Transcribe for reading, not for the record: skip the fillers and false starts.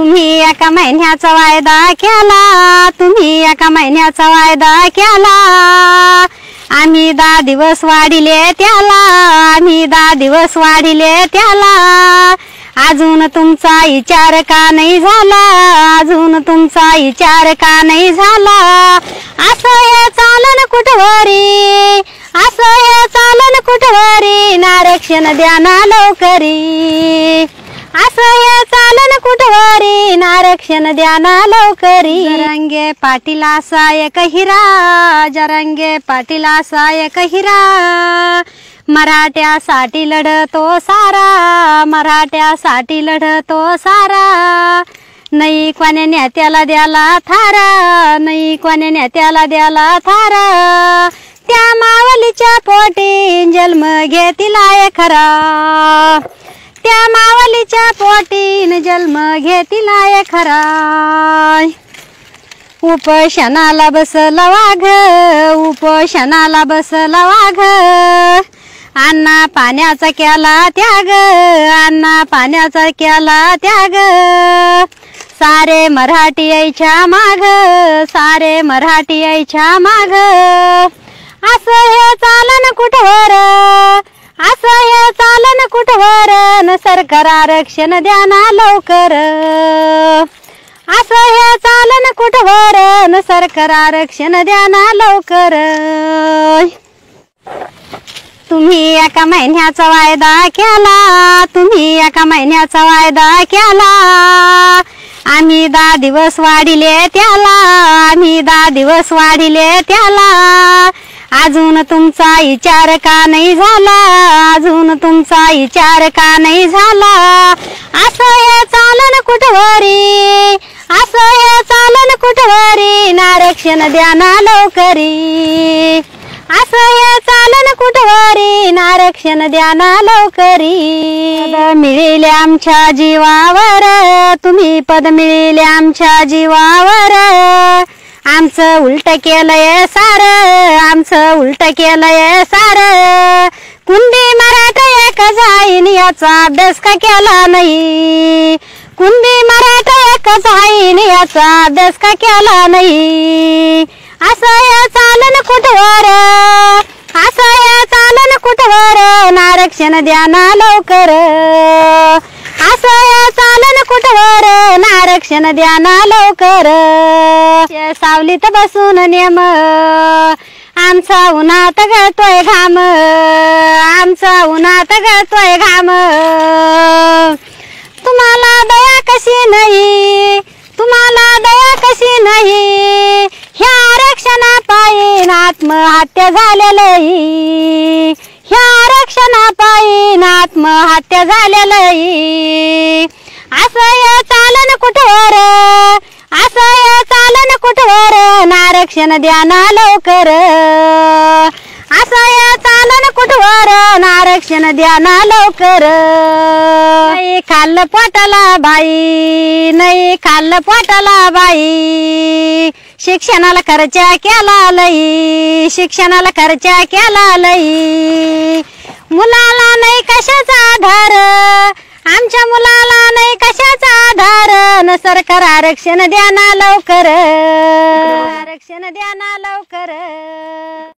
तुम्ही एका महिन्याचा वायदा केला, तुम्ही एका महिन्याचा वायदा केला, आम्ही 10 दिवस वाढिले त्याला, आम्ही 10 दिवस वाढिले त्याला, अजून तुमचा विचार का नाही झाला, अजून तुमचा विचार का नाही झाला, असं हे चालन कुठवरी, असं हे चालन कुठवरी, नारक्षण द्या ना लवकरी, असं हे चालन कुठवरी, नारक्षण द्या ना लवकरी। जरांगे पाटील असा एक हिरा, जरांगे पाटील असा एक हिरा, मराठ्यासाठी लढतो सारा, मराठ्यासाठी लढतो सारा, नाही कोण्या नेत्याला द्याला थारा, नाही कोण्या नेत्याला द्याला थारा, त्या मावलीच्या पोटी जन्म घेतील खरा, त्या मावलीच्या पोटीन जन्म घेतील खरा, उपोषणाला बसला वाघ, उपोषणाला बसला वाघ, अण्णा पाण्याचा केला त्याग, अण्णा पाण्याचा केला त्याग, सारे मराठी यायच्या माग, सारे मराठी यायच्या माग, असं हे चालन कुठवर, असं हे चालन कुठवर, न सरकार आरक्षण द्या ना लवकर, असं हे चालन कुठवर, न सरकार आरक्षण द्या ना लवकर। तुम्ही एका महिन्याचा वायदा केला, तुम्ही एका महिन्याचा वायदा केला, आम्ही 10 दिवस वाढिले त्याला, आम्ही 10 दिवस वाढिले त्याला, अजून तुमचा विचार का नाही झाला, अजून तुमचा विचार का नाही झाला, असं हे चालन कुठवरी, असं हे चालन कुठवरी, नारक्षण द्या ना लवकरी, असं हे चालन कुठवरी, नारक्षण द्या ना लवकरी। पद मिळेल आमच्या जीवावर, तुम्ही पद मिळेल आमच्या जीवावर, आमचं उलट केलंय सार, आमचं उलट केलंय सार, कुंडी मराठा एक जाईन याचा अभ्यास का केला नाही, कुंडी मराठा एक जाईन याचा अभ्यास का केला नाही, असं हे चालन कुठवर, असं हे चालन कुठवर, नारक्षण द्या ना लवकर, असं हे चालन कुठवर, नारक्षण द्या ना लवकर। सावलीत बसून नेम आमचा उन्हात गळतोय घाम, आमचा उन्हात गळतोय घाम, तुम्हाला दया कशी नाही, तुम्हाला दया कशी नाही, ह्या आरक्षणा पायीन आत्महत्या झालेली, ह्या आरक्षणा पायीन आत्महत्या झालेली, असं हे चालन कुठवर, असं हे चालन कुठवर, नारक्षण द्या ना लवकर, असं हे चालन कुठवर, नारक्षण द्या ना लवकर। नाही खाल्लं पोटाला बाई, नाही खाल्लं पोटाला बाई, शिक्षणाला खर्च केला लई, शिक्षणाला खर्च केला लई, मुलाला नाही कशाचा आधार, आमच्या मुलाला नाही कशाचा आधार, न सरकार आरक्षण द्या ना लवकर, आरक्षण द्या ना लवकर।